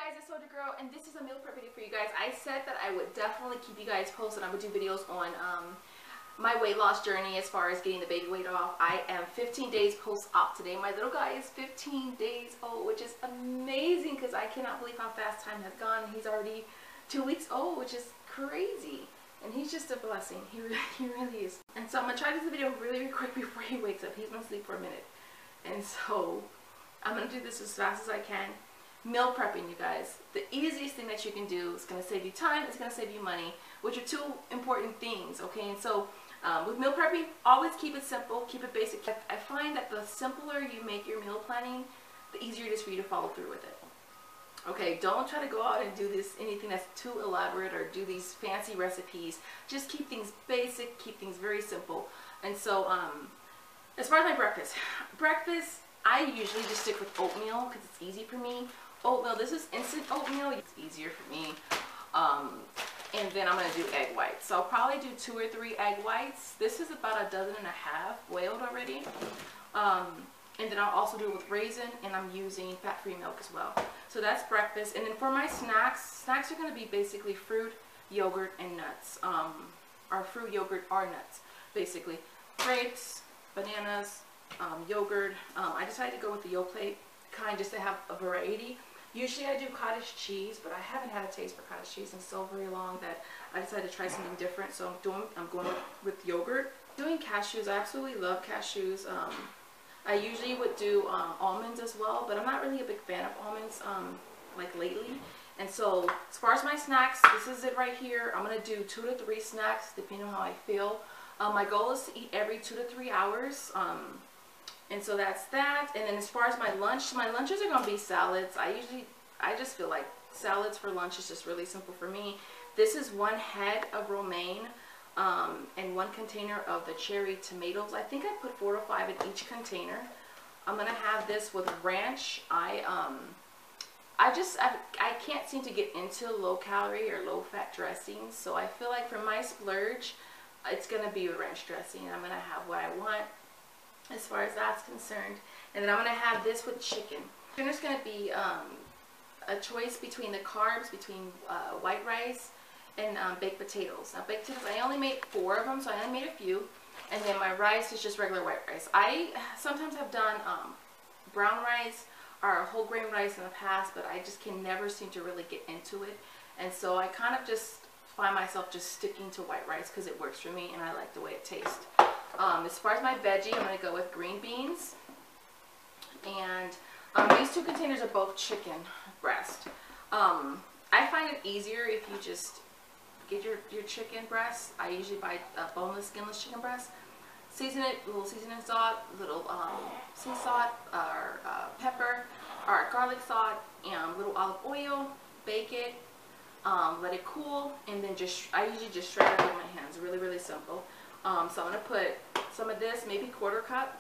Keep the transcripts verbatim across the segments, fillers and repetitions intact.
guys, it's Soldier Girl, and this is a meal prep video for you guys. I said that I would definitely keep you guys posted. I would do videos on um, my weight loss journey as far as getting the baby weight off. I am fifteen days post-op today. My little guy is fifteen days old, which is amazing because I cannot believe how fast time has gone. He's already two weeks old, which is crazy. And he's just a blessing. He really, he really is. And so I'm going to try to do the video really, really quick before he wakes up. He's going to sleep for a minute. And so I'm going to do this as fast as I can. Meal prepping, you guys. The easiest thing that you can do is going to save you time. It's going to save you money, which are two important things, okay? And so um, with meal prepping, always keep it simple. Keep it basic. I find that the simpler you make your meal planning, the easier it is for you to follow through with it. Okay, don't try to go out and do this anything that's too elaborate or do these fancy recipes. Just keep things basic, keep things very simple. And so, um, as far as my breakfast, breakfast, I usually just stick with oatmeal because it's easy for me. Oatmeal, this is instant oatmeal. It's easier for me. Um, and then I'm going to do egg whites. So I'll probably do two or three egg whites. This is about a dozen and a half boiled already. Um, and then I'll also do it with raisin, and I'm using fat-free milk as well. So that's breakfast. And then for my snacks, snacks are going to be basically fruit, yogurt, and nuts. Um, or fruit, yogurt, or nuts, basically. Grapes, bananas, um, yogurt. Um, I decided to go with the Yoplait kind just to have a variety. Usually I do cottage cheese, but I haven't had a taste for cottage cheese in so very long that I decided to try something different. So I'm doing, I'm going with, with yogurt. Doing cashews, I absolutely love cashews. Um, I usually would do um, almonds as well, but I'm not really a big fan of almonds um, like lately. And so as far as my snacks, this is it right here. I'm going to do two to three snacks depending on how I feel. Um, my goal is to eat every two to three hours. Um, and so that's that. And then as far as my lunch, my lunches are going to be salads. I usually, I just feel like salads for lunch is just really simple for me. This is one head of romaine. Um, and one container of the cherry tomatoes. I think I put four to five in each container. I'm gonna have this with ranch. I um, I just I, I can't seem to get into low calorie or low fat dressings, so I feel like for my splurge, it's gonna be with ranch dressing. I'm gonna have what I want as far as that's concerned, and then I'm gonna have this with chicken. There's gonna be um, a choice between the carbs, between uh, white rice and um, baked potatoes. Now baked potatoes, I only made four of them, so I only made a few. And then my rice is just regular white rice. I sometimes have done um, brown rice or whole grain rice in the past, but I just can never seem to really get into it. And so I kind of just find myself just sticking to white rice because it works for me and I like the way it tastes. Um, as far as my veggie, I'm going to go with green beans. And um, these two containers are both chicken breast. Um, I find it easier if you just get your, your chicken breast. I usually buy uh, boneless, skinless chicken breast. Season it, a little seasoning salt, a little um, sea salt, or uh, pepper, or garlic salt, and a little olive oil. Bake it, um, let it cool, and then just, I usually just shred it with my hands. Really, really simple. Um, so I'm going to put some of this, maybe quarter cup,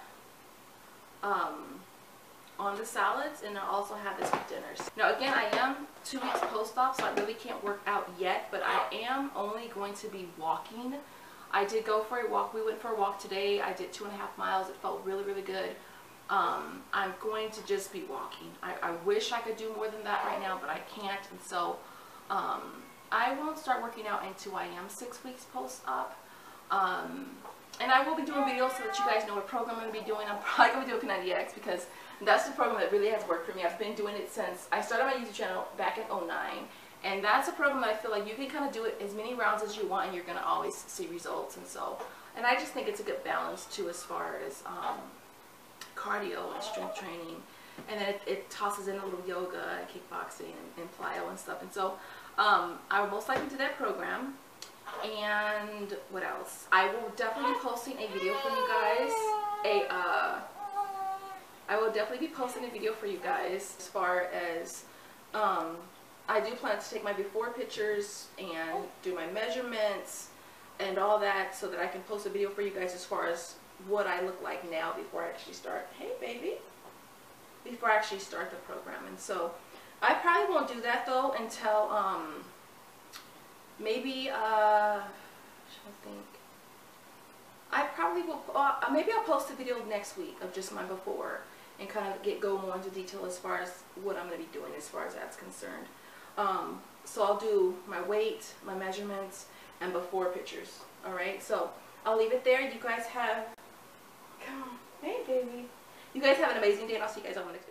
um, on the salads, and I'll also have this for dinners. Now again, I am two weeks post-op, so I really can't work out yet, but I am only going to be walking. I did go for a walk. We went for a walk today. I did two and a half miles. It felt really, really good. Um, I'm going to just be walking. I, I wish I could do more than that right now, but I can't, and so um, I won't start working out until I am six weeks post-op. Um, and I will be doing videos so that you guys know what program I'm going to be doing. I'm probably going to be doing P ninety X because that's the program that really has worked for me. I've been doing it since I started my YouTube channel back in oh nine. And that's a program that I feel like you can kind of do it as many rounds as you want and you're going to always see results. And so, and I just think it's a good balance too as far as um, cardio and strength training. And then it, it tosses in a little yoga and kickboxing and, and plyo and stuff. And so um, I will most likely do that program. And what else? I will definitely be posting a video for you guys. A uh, I will definitely be posting a video for you guys as far as um, I do plan to take my before pictures and do my measurements and all that so that I can post a video for you guys as far as what I look like now before I actually start. Hey baby. Before I actually start the program. And so I probably won't do that though until um, maybe uh, I think. I probably will, uh, maybe I'll post a video next week of just my before. and kind of get go more into detail as far as what I'm going to be doing as far as that's concerned. Um, so I'll do my weight, my measurements, and before pictures. Alright, so I'll leave it there. You guys have, come on, hey baby. You guys have an amazing day, and I'll see you guys on the next video.